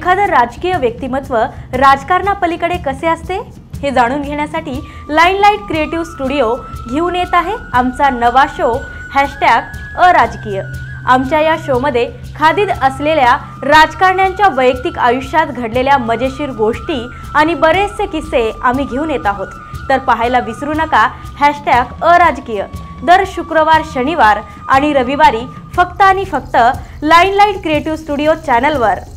एखादं राजकीय व्यक्तिमत्व राजकारणापलीकडे कसे असते हे जाणून घेण्यासाठी लाईमलाईट क्रिएटिव्ह स्टुडिओ घेऊन येत आहे आमचा नवा शो #अराजकीय। आमच्या या शोमध्ये खादीत असलेल्या राजकारण्यांच्या वैयक्तिक आयुष्यात घडलेल्या मजेशीर गोष्टी आणि बरेचसे किस्से आम्ही घेऊन येत आहोत। तर पाहायला विसरू नका #अराजकीय दर शुक्रवार, शनिवार आणि रविवारी फक्त आणि फक्त लाईमलाईट क्रिएटिव्ह स्टुडिओ चॅनलवर।